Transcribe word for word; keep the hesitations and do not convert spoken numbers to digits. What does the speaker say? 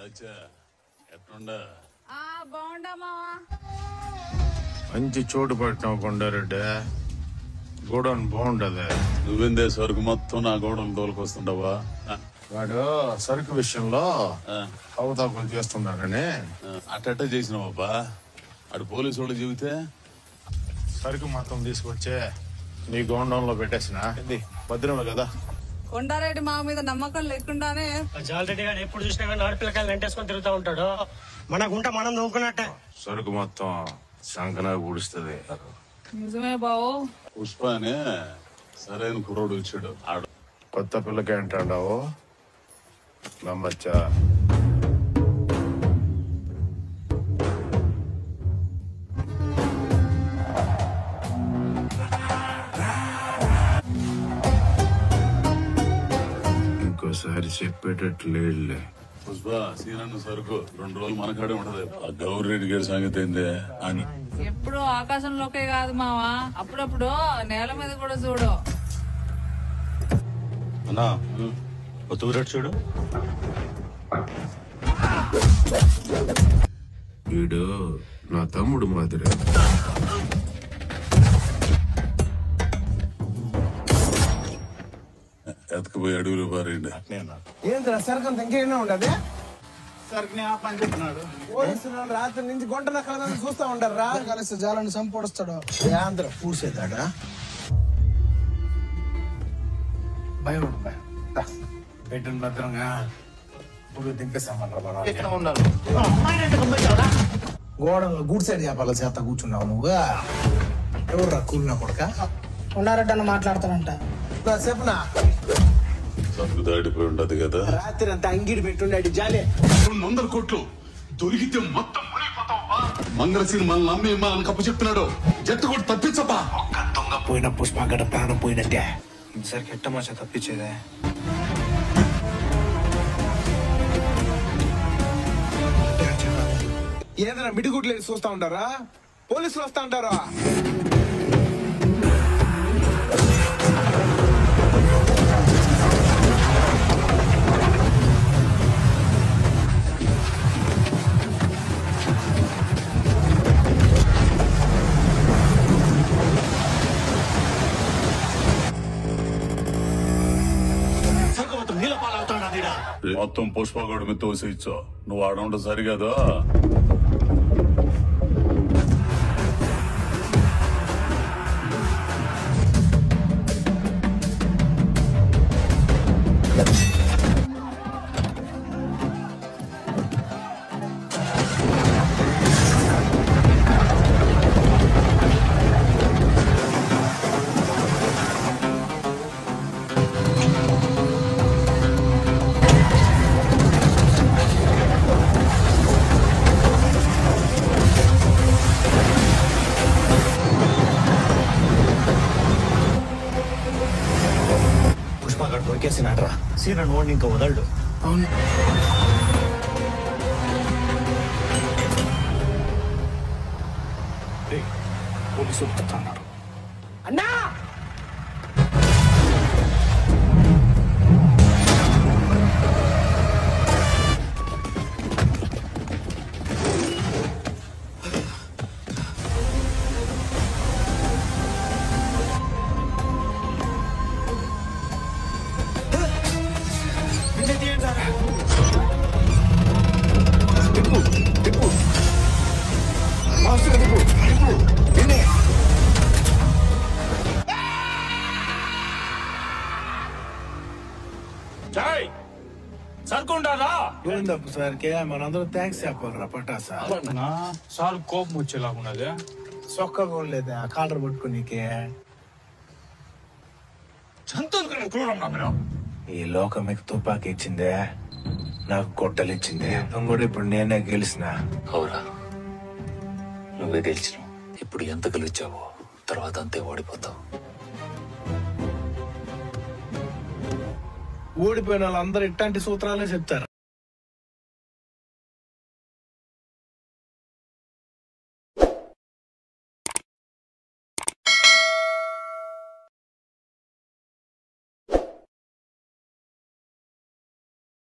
మంచి చోటు పట్టినావు కొండారెడ్డి. గోడౌన్ బాగుండదు. నువ్వేందే సరుకు మొత్తం నా గోడౌన్ తోలుకొస్తుండవా? వాడు సరుకు విషయంలో అవతాపలు చేస్తున్నాడని అట్ట చేసినావబ్బా. అటు పోలీసు వాళ్ళు చెబితే సరుకు మొత్తం తీసుకొచ్చే నీ గోడౌన్ లో పెట్టేసిన భద్రమే కదా. కొండారెడ్డి మా మీద నమ్మకం లేకుండానే జాలరెడ్డి గారు ఎప్పుడు చూసినా కానీ ఆడపిల్లకాయలు వెంటేసుకొని తిరుగుతూ ఉంటాడు. మన గుంట మనం నవ్వుకున్నట్టే. సరుకు మొత్తం సంకనా పూడుస్తుంది. నిజమే బావు. పుష్ప అనే సరైన కుర్రోడు వచ్చాడు. ఆడు కొత్త పిల్లకి అంటాడావు నమ్మచ్చా? ఇంకోసారి చెప్పేటట్టు లేదులే. పుష్ప సీనన్న సరుకు రెండు రోజులు మనకాడే ఉంటది. ఆ గౌరెడ్డి గారి సంగతి ఏందే అని ఎప్పుడు ఆకాశంలోకే కాదు మావా, అప్పుడప్పుడు నేల మీద కూడా చూడు. అన్నా ఒత్తుకురాడు చూడు. వీడు నా తమ్ముడు మాదిరే. ఎతకపోయి అడుగులు పారేయండి. ఏంద్రా సరుకు ఇంకేనా ఉండదు? సరుకుని ఆ పని చెప్తున్నాడు. పోలీసులు రాత్రి నుంచి గంట నక్కల చూస్తా ఉంటారు. రా కలిసి జాలని సంపొడుస్తాడు. ఆంధ్ర పూసేదాడా భయం భయం పెట్టిన భద్రంగా ఇప్పుడు దింపేస్తామన్నారు. ఉండాలి గోడలో గుడ్ సైడ్ చేపాల చేత కూర్చున్నావు నువ్వు. ఎవర్రా కూలినా కొడుక? ఉన్నారట మాట్లాడతానంట. చెప్పనా సరుకు దాడిపోయి ఉండదు కదా. రాత్రి అంతా అంగిడి పెట్టుండే జాలే రెండు వందల కోట్లు దొరికితే మొత్తం మంగళసీని మనల్ని నమ్మి మనల్ని కప్పు చెప్తున్నాడు. జట్టు కూడా తప్పించపా. ఒక్క దొంగ పోయిన పుష్ప గడ ప్రాణం పోయినట్టే. ఈసారి ఎట్ట మాచ తప్పించేదే. ఏదైనా మిడిగుడ్లు చూస్తా ఉంటారా? పోలీసులు వస్తా ఉంటారా? మొత్తం పుష్పగోడు మీద తోసేయచ్చు. నువ్వు ఆడ సరిగదా? దొరికేసినాడ్రా. సీన నోడిని ఇంకా వదలడు. అవును పోలీసులు వస్తున్నారు. అన్నా సరుకుంటారా? ఏందప్పు సార్కే మనందరం థ్యాంక్స్ చెప్పాలరా పటాసా. సార్ కోపం వచ్చేలాగున్నది. సొక్కగా ఉండలేదా కాలర్ పట్టుకునికే? ఈ లోకం మీకు తుపాకి ఇచ్చిందే, నాకు గొడ్డలు ఇచ్చిందే. కూడా ఇప్పుడు నేనే గెలిచిన. అవురా, నువ్వే గెలిచినావు. ఇప్పుడు ఎంత గెలిచావో తర్వాత అంతే ఓడిపోతావు. ఓడిపోయిన వాళ్ళందరూ ఇట్లాంటి సూత్రాలే చెప్తారు.